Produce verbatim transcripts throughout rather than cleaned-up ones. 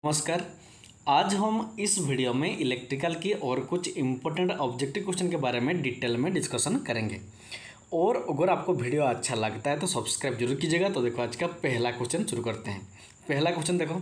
नमस्कार। आज हम इस वीडियो में इलेक्ट्रिकल की और कुछ इम्पोर्टेंट ऑब्जेक्टिव क्वेश्चन के बारे में डिटेल में डिस्कशन करेंगे। और अगर आपको वीडियो अच्छा लगता है तो सब्सक्राइब जरूर कीजिएगा। तो देखो आज का पहला क्वेश्चन शुरू करते हैं। पहला क्वेश्चन देखो,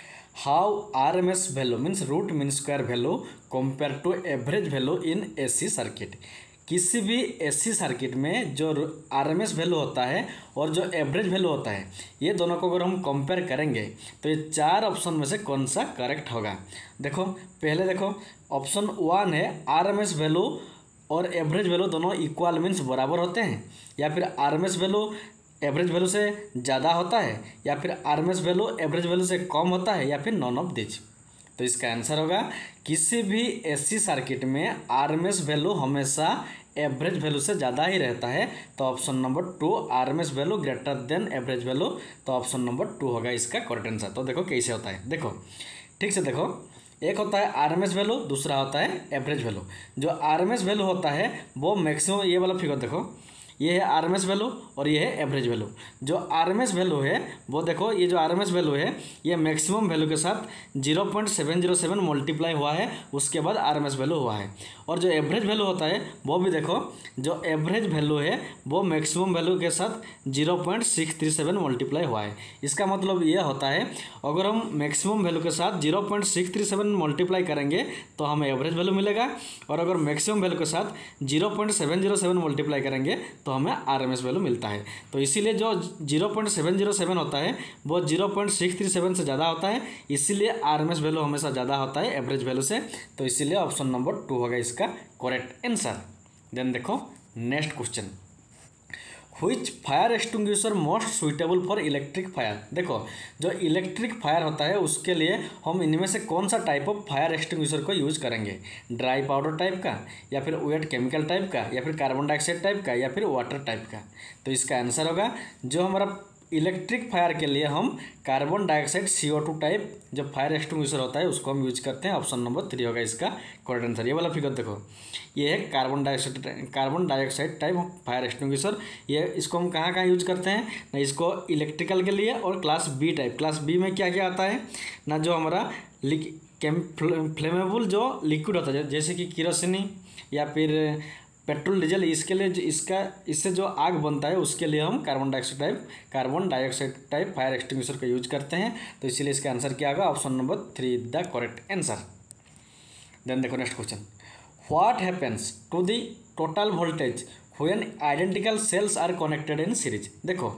how R M S value means root mean square value compare to average value in A C circuit. किसी भी एसी सर्किट में जो आरएमएस वैल्यू होता है और जो एवरेज वैल्यू होता है, ये दोनों को अगर हम कंपेयर करेंगे तो ये चार ऑप्शन में से कौन सा करेक्ट होगा। देखो पहले देखो, ऑप्शन वन है आरएमएस वैल्यू और एवरेज वैल्यू दोनों इक्वल मीन्स बराबर होते हैं, या फिर आरएमएस वैल्यू एवरेज वैल्यू से ज़्यादा होता है, या फिर आरएमएस वैल्यू एवरेज वैल्यू से कम होता है, या फिर नॉन ऑफ दिस। तो इसका आंसर होगा किसी भी एसी सर्किट में आरएमएस वैल्यू हमेशा एवरेज वैल्यू से ज़्यादा ही रहता है। तो option number two RMS value greater than average value, तो ऑप्शन नंबर टू होगा इसका करेक्ट आंसर। तो देखो कैसे होता है, देखो ठीक से देखो, एक होता है आरएमएस वैल्यू, दूसरा होता है एवरेज वैल्यू। जो आरएमएस वैल्यू होता है वो मैक्सिमम, ये वाला फिगर देखो, ये है आरएमएस वैल्यू और ये है एवरेज वैल्यू। जो आरएमएस वैल्यू है वो देखो, ये जो आरएमएस वैल्यू है ये मैक्सिमम वैल्यू के साथ zero point seven zero seven multiply हुआ है, उसके बाद आरएमएस वैल्यू हुआ है। और जो एवरेज वैल्यू होता है वो भी देखो, जो एवरेज वैल्यू है वो मैक्सिमम वैल्यू के साथ zero point six three seven multiply हुआ है। इसका मतलब ये होता है अगर हम मैक्सिमम वैल्यू के साथ zero point six three seven multiply करेंगे तो हमें एवरेज वैल्यू मिलेगा, और अगर मैक्सिमम वैल्यू के साथ zero point seven zero seven multiply करेंगे तो हमें आरएमएस वैल्यू मिलता है। तो इसीलिए जो zero point seven zero seven होता है वो zero point six three seven से ज़्यादा होता है, इसीलिए आरएमएस वैल्यू हमेशा ज़्यादा होता है एवरेज वैल्यू से। तो इसीलिए ऑप्शन नंबर टू होगा इसका करेक्ट आंसर। देन देखो next question, which fire extinguisher most suitable for electric fire. देखो जो इलेक्ट्रिक फायर होता है उसके लिए हम इनमें से कौन सा टाइप ऑफ फायर एक्सटिंग्विशर को यूज़ करेंगे, ड्राई पाउडर टाइप का, या फिर वेट केमिकल टाइप का, या फिर कार्बन डाइऑक्साइड टाइप का, या फिर वाटर टाइप का। तो इसका आंसर होगा जो हमारा इलेक्ट्रिक फायर के लिए हम carbon dioxide C O two type जो फायर एक्सटिंग्विशर होता है उसको हम यूज करते हैं। ऑप्शन नंबर थ्री होगा इसका करेक्ट आंसर। ये वाला फिगर देखो, ये है carbon dioxide carbon dioxide type fire extinguisher. ये इसको हम कहाँ कहाँ यूज करते हैं ना, इसको इलेक्ट्रिकल के लिए और class B type. Class B में क्या क्या आता है ना, जो हमारा केम फ्लेमेबल जो लिक्विड होता है जैसे कि किरोसिनी या फिर पेट्रोल डीजल, इसके लिए इसका इससे जो आग बनता है उसके लिए हम carbon dioxide type carbon dioxide type fire extinguisher का यूज करते हैं। तो इसीलिए इसका आंसर क्या होगा, option number three the correct answer. Then देखो next question, what happens to the total voltage when identical cells are connected in series. देखो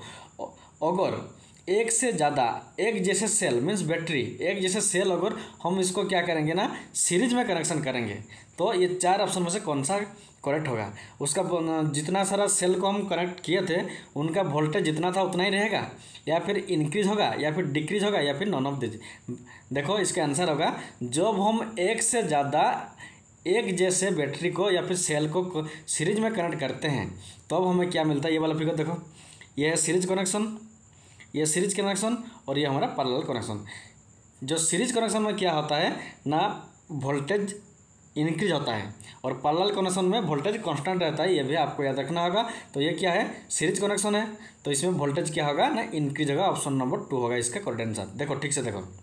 अगर एक से ज़्यादा एक जैसे सेल मीन्स बैटरी, एक जैसे सेल अगर हम इसको क्या करेंगे ना सीरीज में कनेक्शन करेंगे तो ये चार ऑप्शन में से कौन सा करेक्ट होगा। उसका जितना सारा सेल को हम कनेक्ट किए थे उनका वोल्टेज जितना था उतना ही रहेगा, या फिर इंक्रीज होगा, या फिर डिक्रीज होगा, या फिर नॉन ऑफ दिस। देखो इसका आंसर होगा जब हम एक से ज़्यादा एक जैसे बैटरी को या फिर सेल को सीरीज में कनेक्ट करते हैं तब तो हमें क्या मिलता है। ये वाला फिगर देखो, ये है सीरीज कनेक्शन, ये सीरीज कनेक्शन, और ये हमारा पैरेलल कनेक्शन। जो सीरीज कनेक्शन में क्या होता है ना, वोल्टेज इंक्रीज होता है, और पैरेलल कनेक्शन में वोल्टेज कांस्टेंट रहता है। ये भी आपको याद रखना होगा। तो ये क्या है, सीरीज कनेक्शन है, तो इसमें वोल्टेज क्या होगा ना, इंक्रीज होगा। ऑप्शन नंबर टू होगा इसका करेक्ट आंसर। देखो ठीक से देखो,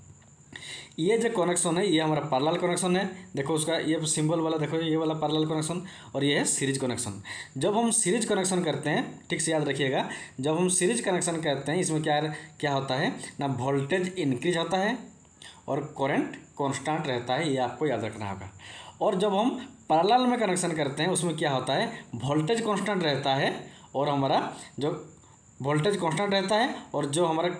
ये जो कनेक्शन है ये हमारा पैरेलल कनेक्शन है। देखो उसका ये सिंबल वाला देखो, ये वाला पैरेलल कनेक्शन, और ये है सीरीज कनेक्शन। जब हम सीरीज कनेक्शन करते हैं, ठीक से याद रखिएगा, जब हम सीरीज कनेक्शन करते हैं इसमें क्या क्या होता है ना, वोल्टेज इंक्रीज होता है और करंट कांस्टेंट रहता है, ये आपको याद रखना होगा। और जब हम पैरेलल में कनेक्शन करते हैं उसमें क्या होता है, वोल्टेज कांस्टेंट रहता है, और हमारा जो वोल्टेज कांस्टेंट रहता है और जो हमारा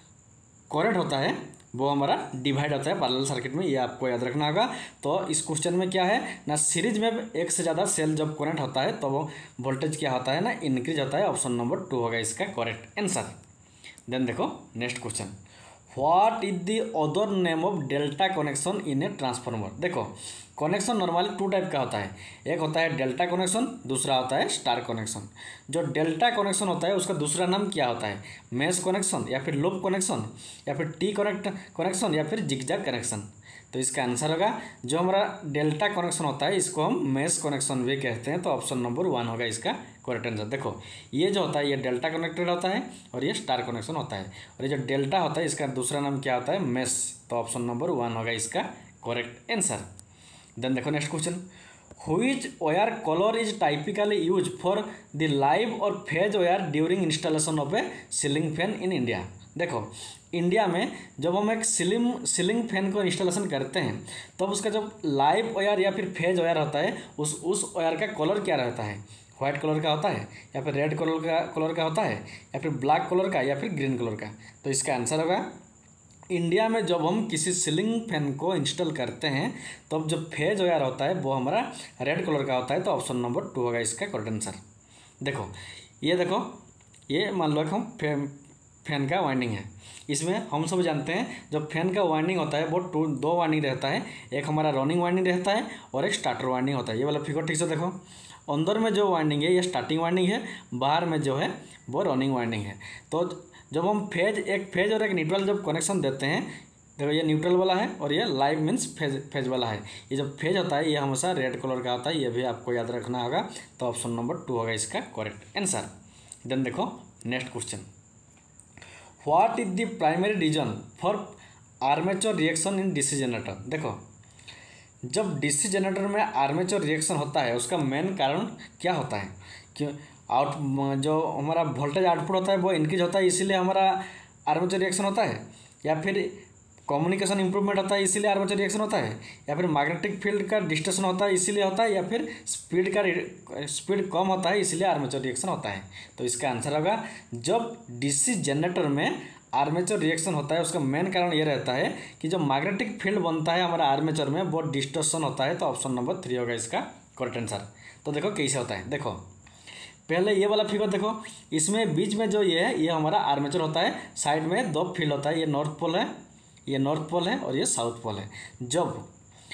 करंट होता है वो हमारा डिवाइड होता है पैरेलल सर्किट में, ये आपको याद रखना होगा। तो इस क्वेश्चन में क्या है ना, सीरीज में एक से ज़्यादा सेल जब करंट होता है तो वो वोल्टेज क्या होता है ना, इंक्रीज होता है। ऑप्शन नंबर टू होगा इसका करेक्ट आंसर। देन देखो next question, what is the other name of delta connection in a transformer. देखो कनेक्शन नॉर्मली टू टाइप का होता है, एक होता है डेल्टा कनेक्शन, दूसरा होता है स्टार कनेक्शन। जो डेल्टा कनेक्शन होता है उसका दूसरा नाम क्या होता है, मेश कनेक्शन, या फिर लूप कनेक्शन, या फिर टी कनेक्ट कनेक्शन, या फिर जिगजैग कनेक्शन। तो इसका आंसर होगा जो हमारा डेल्टा कनेक्शन होता है इसको हम मेश कनेक्शन भी कहते हैं। तो ऑप्शन नंबर वन होगा इसका करेक्ट आंसर। देखो ये जो होता है ये डेल्टा कनेक्टेड होता है और ये स्टार कनेक्शन होता है, और ये जो डेल्टा होता है इसका दूसरा नाम क्या होता है, मेश। तो ऑप्शन नंबर वन होगा इसका करेक्ट आंसर। देन देखो next question, which wire colour is typically use for the live और phase wire during installation of a ceiling fan in India. देखो इंडिया में जब हम एक सीलिंग सीलिंग फैन को इंस्टॉलेशन करते हैं तब तो उसका जब लाइव वायर या फिर फेज वायर होता है उस उस वायर का कलर क्या रहता है, व्हाइट कलर का होता है या फिर रेड कलर का कलर का होता है या फिर ब्लैक कलर का या फिर ग्रीन कलर का। तो इसका आंसर होगा इंडिया में जब हम किसी सीलिंग फैन को इंस्टॉल करते हैं तब तो जो फेज वायर होता है वो हमारा रेड कलर का होता है। तो ऑप्शन नंबर टू होगा इसका करेक्ट आंसर। देखो ये देखो ये मान लो हम फैन फैन का वाइंडिंग है, इसमें हम सब जानते हैं जब फैन का वाइंडिंग होता है वो टू दो वाइंडिंग रहता है, एक हमारा रनिंग वाइंडिंग रहता है और एक स्टार्टर वाइंडिंग होता है। ये वाला फिगर ठीक से देखो, अंदर में जो वाइंडिंग है ये स्टार्टिंग वाइंडिंग है, बाहर में जो है वो रनिंग वाइंडिंग है। तो जब हम फेज एक फेज और एक न्यूट्रल जब कनेक्शन देते हैं, देखो ये न्यूट्रल वाला है और ये लाइव मीन्स फेज फेज वाला है। ये जब फेज होता है ये हमेशा रेड कलर का होता है, ये भी आपको याद रखना होगा। तो ऑप्शन नंबर टू होगा इसका करेक्ट आंसर। देन देखो next question, what is the primary reason for armature reaction in DC generator. देखो जब डीसी जनरेटर में आर्मेचर रिएक्शन होता है उसका मेन कारण क्या होता है, क्यों आउट जो हमारा वोल्टेज आउटपुट होता है वो इंक्रीज होता है इसीलिए हमारा आर्मेचर रिएक्शन होता है, या फिर कम्युनिकेशन इंप्रूवमेंट होता है इसीलिए आर्मेचर रिएक्शन होता है, या फिर मैग्नेटिक फील्ड का डिस्टर्शन होता है इसीलिए होता है, या फिर स्पीड का स्पीड कम होता है इसीलिए आर्मेचर रिएक्शन होता है। तो इसका आंसर होगा जब डीसी जनरेटर में आर्मेचर रिएक्शन होता है उसका मेन कारण ये रहता है कि जो मैग्नेटिक फील्ड बनता है हमारा आर्मेचर में वो डिस्टर्शन होता है। तो ऑप्शन नंबर थ्री होगा इसका करेक्ट आंसर। तो देखो कैसे होता है, देखो पहले ये वाला फिगर देखो, इसमें बीच में जो ये है ये हमारा आर्मेचर होता है, साइड में दो फील्ड होता है, ये नॉर्थ पोल है ये नॉर्थ पोल है और ये साउथ पोल है। जब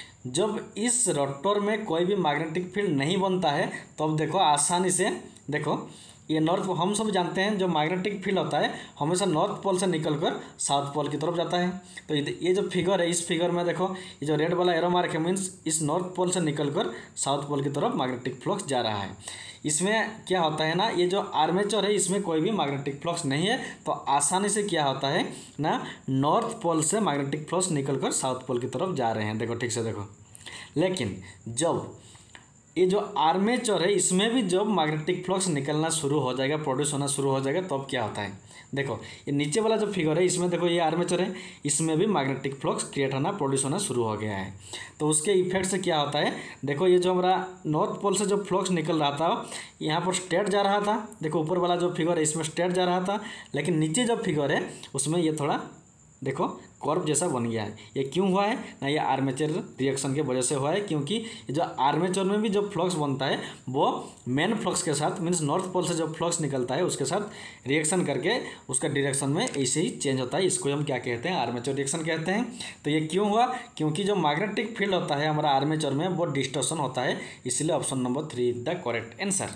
जब इस रोटर में कोई भी मैग्नेटिक फील्ड नहीं बनता है तब तो देखो आसानी से देखो ये नॉर्थ, हम सब जानते हैं जो मैग्नेटिक फील्ड होता है हमेशा नॉर्थ पोल से निकलकर साउथ पोल की तरफ जाता है। तो ये जो फिगर है इस फिगर में देखो ये जो रेड वाला एरो मार्क है मीन्स इस नॉर्थ पोल से निकलकर साउथ पोल की तरफ मैग्नेटिक फ्लक्स जा रहा है। इसमें क्या होता है ना, ये जो आर्मेचर है इसमें कोई भी मैग्नेटिक फ्लक्स नहीं है, तो आसानी से क्या होता है ना नॉर्थ पोल से मैग्नेटिक फ्लक्स निकलकर साउथ पोल की तरफ जा रहे हैं। देखो ठीक से देखो, लेकिन जब ये जो आर्मेचर है इसमें भी जब मैग्नेटिक फ्लक्स निकलना शुरू हो जाएगा, प्रोड्यूस होना शुरू हो जाएगा, तब तो क्या होता है देखो ये नीचे वाला जो फिगर है इसमें देखो ये आर्मेचर है, इसमें भी मैग्नेटिक फ्लक्स क्रिएट होना प्रोड्यूस होना शुरू हो गया है। तो उसके इफेक्ट से क्या होता है, देखो ये जो हमारा नॉर्थ पोल से जो फ्लक्स निकल रहा था यहाँ पर स्ट्रेट जा रहा था, देखो ऊपर वाला जो फिगर है इसमें स्ट्रेट जा रहा था, लेकिन नीचे जो फिगर है उसमें ये थोड़ा देखो कर्व जैसा बन गया है। ये क्यों हुआ है ना, ये आर्मेचर रिएक्शन के वजह से हुआ है, क्योंकि जो आर्मेचर में भी जो फ्लक्स बनता है वो मेन फ्लक्स के साथ मीन्स नॉर्थ पोल से जो फ्लक्स निकलता है उसके साथ रिएक्शन करके उसका डायरेक्शन में ऐसे ही चेंज होता है। इसको हम क्या कहते हैं, आर्मेचर रिएक्शन कहते हैं। तो ये क्यों हुआ, क्योंकि जो मैग्नेटिक फील्ड होता है हमारा आर्मेचर में वो डिस्टॉर्शन होता है, इसलिए option number three is the correct answer.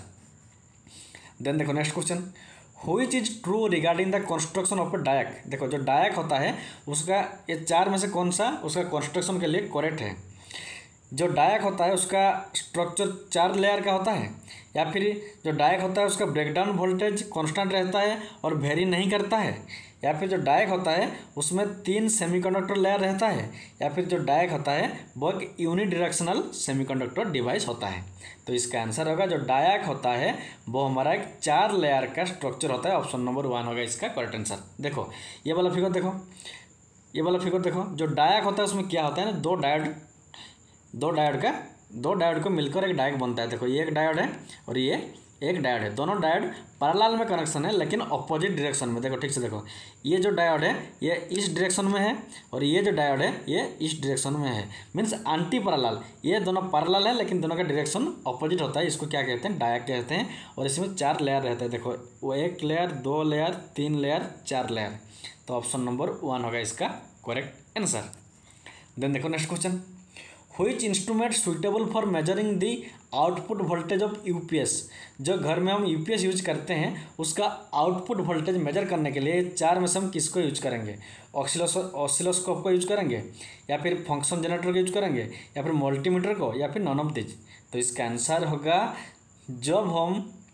Then देखो next question, which is true regarding the construction of a DIAC. देखो जो डायक होता है उसका ये चार में से कौन सा उसका कंस्ट्रक्शन के लिए करेक्ट है। जो डायक होता है उसका स्ट्रक्चर चार लेयर का होता है, या फिर जो डायक होता है उसका ब्रेकडाउन वोल्टेज कांस्टेंट रहता है और वेरी नहीं करता है, या फिर जो डायक होता है उसमें तीन सेमीकंडक्टर लेयर रहता है, या फिर जो डायक होता है वो एक यूनिडायरेक्शनल सेमीकंडक्टर डिवाइस होता है। तो इसका आंसर होगा जो डायक होता है वो हमारा एक चार लेयर का स्ट्रक्चर होता है, ऑप्शन नंबर वन होगा इसका करेक्ट आंसर। देखो ये वाला फिगर देखो, ये वाला फिगर देखो, जो डायक होता है उसमें क्या होता है ना, दो डायोड दो डायोड का दो डायोड को मिलकर एक डायक बनता है। देखो ये एक डायोड है और ये एक डायोड है, दोनों डायोड पैरेलल में कनेक्शन है लेकिन अपोजिट डायरेक्शन में। देखो ठीक से देखो, ये जो डायोड है ये इस डायरेक्शन में है और ये जो डायोड है ये इस डायरेक्शन में है, मीन्स एंटी पैरेलल। ये दोनों पैरेलल है लेकिन दोनों का डायरेक्शन अपोजिट होता है, इसको क्या कहते हैं, डायक कहते हैं। और इसमें चार लेयर रहते हैं, देखो वो एक लेयर, दो लेयर, तीन लेयर, चार लेयर। तो ऑप्शन नंबर वन होगा इसका करेक्ट आंसर। देन देखो next question, which instrument suitable for measuring the output voltage of UPS. जो घर में हम यूपीएस यूज करते हैं उसका आउटपुट वोल्टेज मेजर करने के लिए चार में से हम किसको यूज करेंगे, ऑसिलोस्कोप को यूज करेंगे, या फिर फंक्शन जनरेटर को यूज करेंगे, या फिर मल्टीमीटर को, या फिर नॉन ऑफ दिस। तो इसका आंसर होगा जब हम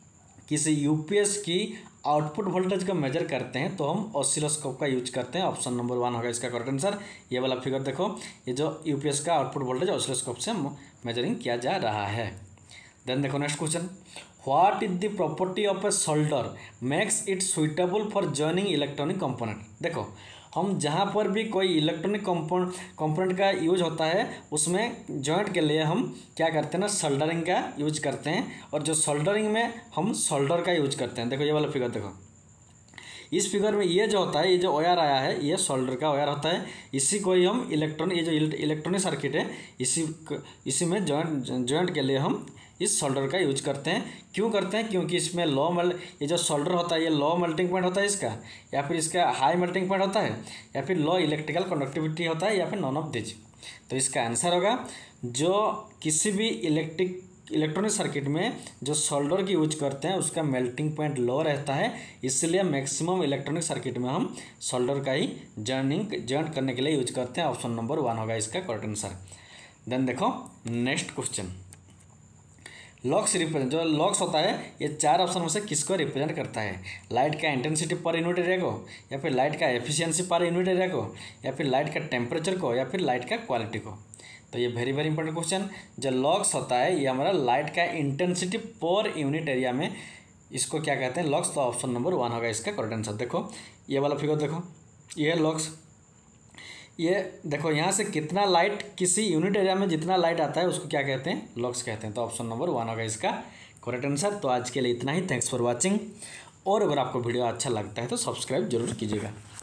किसी यूपीएस की आउटपुट वोल्टेज को मेजर करते हैं तो हम ऑसिलोस्कोप का यूज करते हैं। ऑप्शन नंबर वन होगा इसका करेक्ट आंसर। ये वाला फिगर देखो, ये जो यूपीएस का आउटपुट वोल्टेज ऑसिलोस्कोप से मेजरिंग किया जा रहा है। देन देखो next question, what is the property of a solder makes it suitable for joining electronic component. देखो हम जहाँ पर भी कोई इलेक्ट्रॉनिक कंपोनेंट कंपोनेंट का यूज होता है उसमें जॉइंट के लिए हम क्या करते हैं ना, सोल्डरिंग का यूज करते हैं। और जो सोल्डरिंग में हम सोल्डर का यूज करते हैं। देखो ये वाला फिगर देखो, इस फिगर में ये जो होता है, ये जो वायर आया है ये सोल्डर का वायर होता है। इसी को ही हम इलेक्ट्रॉनिक, ये जो इलेक्ट्रॉनिक सर्किट है इसी इसी में जॉइंट जॉइंट के लिए हम इस सोल्डर का यूज करते हैं। क्यों करते हैं? क्योंकि इसमें लो मेल ये जो सोल्डर होता है ये लो मेल्टिंग पॉइंट होता है इसका, या फिर इसका हाई मेल्टिंग पॉइंट होता है, या फिर लो इलेक्ट्रिकल कंडक्टिविटी होता है, या फिर नॉन ऑफ दिस। तो इसका आंसर होगा जो किसी भी इलेक्ट्रिक इलेक्ट्रॉनिक सर्किट में जो सोल्डर की यूज करते हैं उसका मेल्टिंग पॉइंट लो रहता है, इसलिए मैक्सिमम इलेक्ट्रॉनिक सर्किट में हम सोल्डर का ही जॉइनिंग जॉइंट करने के लिए यूज करते हैं। ऑप्शन नंबर वन होगा इसका करेक्ट आंसर। देन देखो नेक्स्ट क्वेश्चन, लॉक्स रिप्रेजेंट, जो लॉक्स होता है ये चार ऑप्शन में से किसको रिप्रेजेंट करता है? लाइट का इंटेंसिटी पर यूनिट एरिया को, या फिर लाइट का एफिशिएंसी पर यूनिट एरिया को, या फिर लाइट का टेम्परेचर को, या फिर लाइट का क्वालिटी को। तो ये वेरी वेरी इंपॉर्टेंट क्वेश्चन। जो लॉक्स होता है ये हमारा लाइट का इंटेंसिटी पर यूनिट एरिया में, इसको क्या कहते हैं? लॉक्स। तो ऑप्शन नंबर वन होगा इसका करेक्ट आंसर। देखो ये वाला फिगर देखो, ये है लॉक्स। ये देखो यहाँ से कितना लाइट, किसी यूनिट एरिया में जितना लाइट आता है उसको क्या कहते हैं? लॉक्स कहते हैं। तो ऑप्शन नंबर वन होगा इसका करेक्ट आंसर। तो आज के लिए इतना ही। Thanks for watching. और अगर आपको वीडियो अच्छा लगता है तो सब्सक्राइब जरूर कीजिएगा।